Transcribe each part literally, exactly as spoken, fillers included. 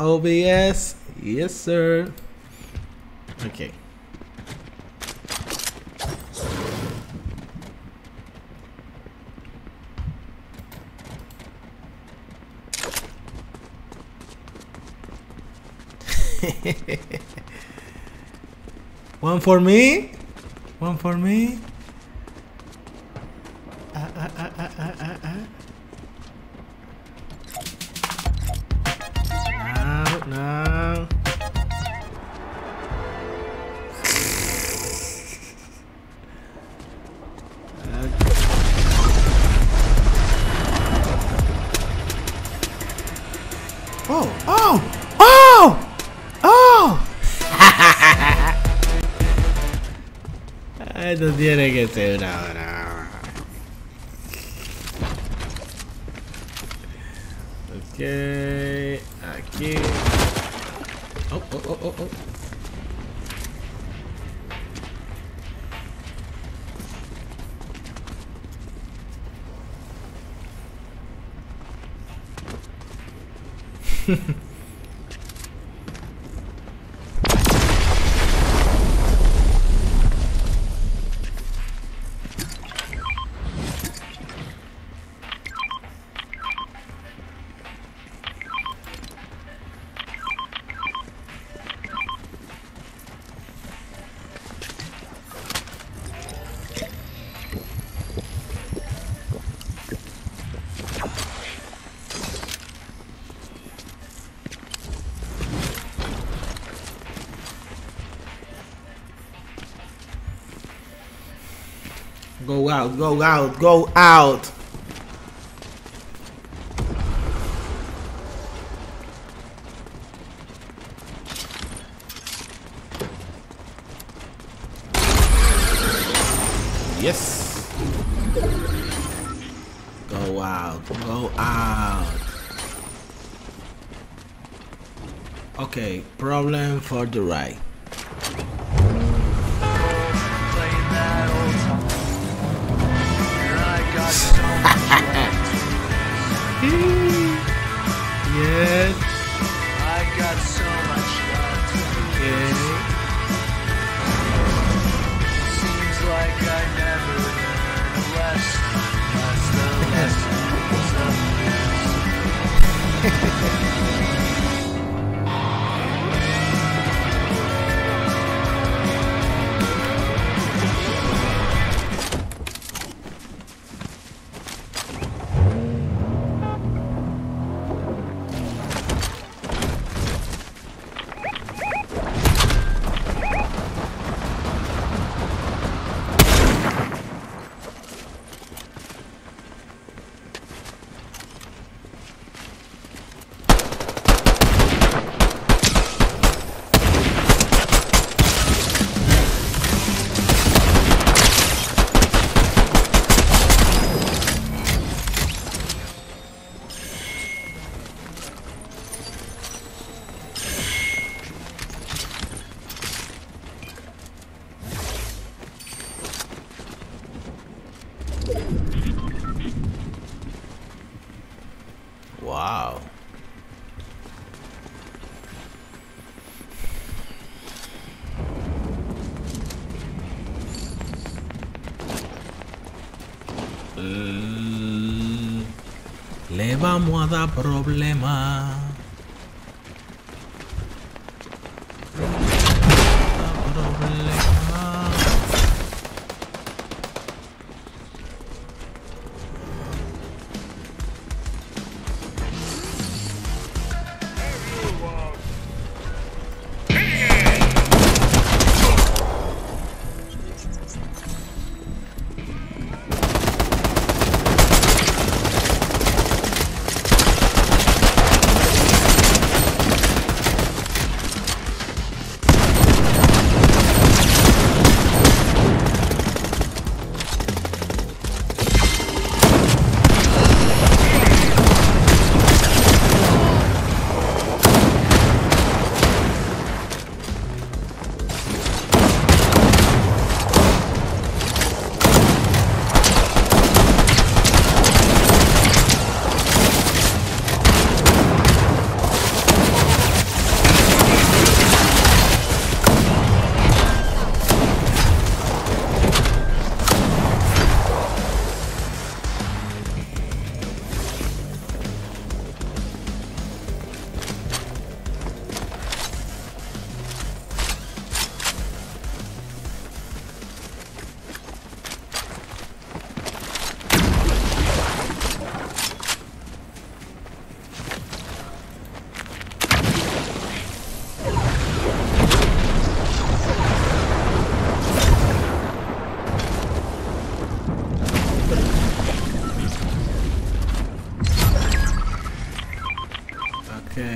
O B S. Yes, sir. Okay. One for me. One for me. Uh, uh, uh, uh, uh, uh, uh. No, no. Oh, oh, oh, oh. Esto tiene que ser una hora. Ok, aquí. Oh, oh, oh, oh, oh. Go out, go out, go out. Yes. Go out, go out. Okay, problem for the right. Yes. I got so much left. Okay. Seems like I never learned a lesson. That's the lesson of Wow. L- Le vamos a dar problema.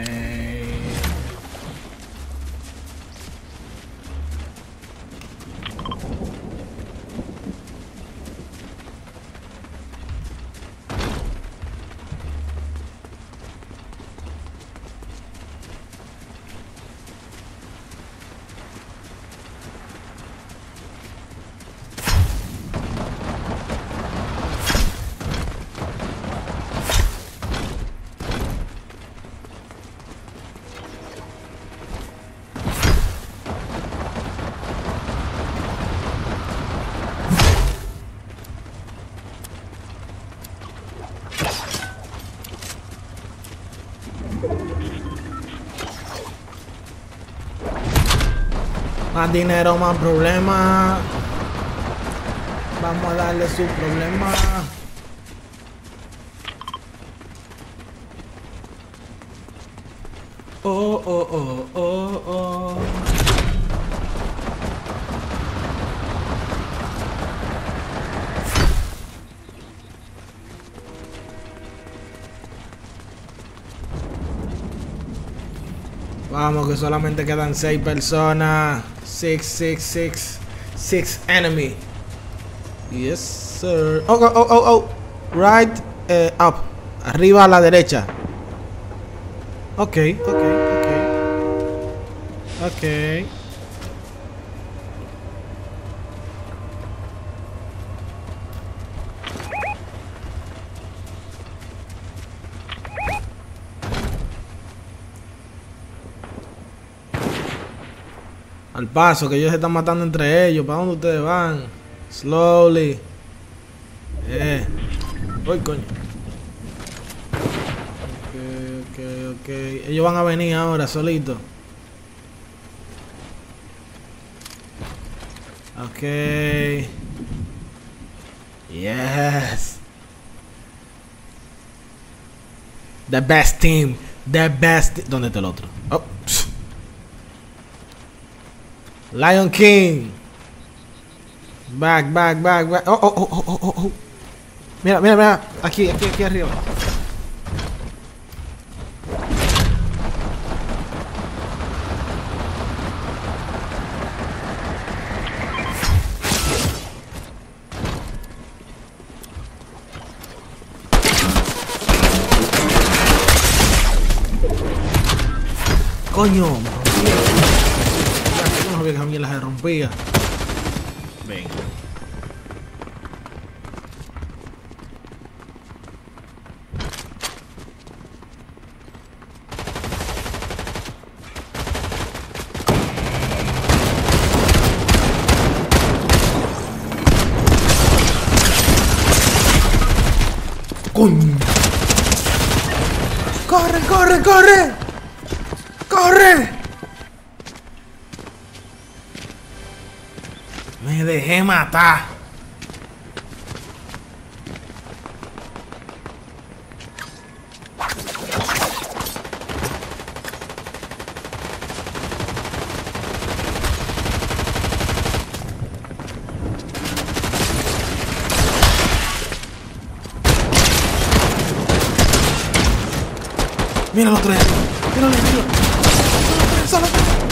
Más dinero, más problemas. Vamos a darle su problema. Oh, oh, oh, oh, oh. Vamos, que solamente quedan seis personas. Six, six, six, six enemy. Yes, sir. Oh, oh, oh, oh, oh. Right, uh, up. Arriba a la derecha. Ok, ok, ok. Ok. Al paso, que ellos se están matando entre ellos. ¿Para dónde ustedes van? Slowly. Eh. Uy, coño. Ok, ok, ok. Ellos van a venir ahora, solitos. Ok. Yes. The best team. The best. ¿Dónde está el otro? Oh. Lion King. Back, back, back, back. Oh, oh, oh, oh, oh, oh. Mira, mira, mira. Aquí, aquí, aquí arriba. Coño, no sabía que a mí las rompía. Venga. Coño. Corre, corre, corre. ¡Corre! Me dejé matar. Mira los tres. Mira los tres. Solo.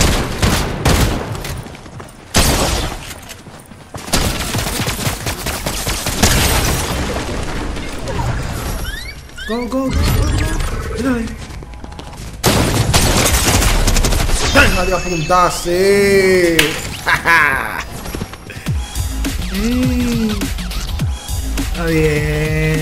Go, go, go, go. Mírale. Venga de apuntarse. Jaja. Está bien.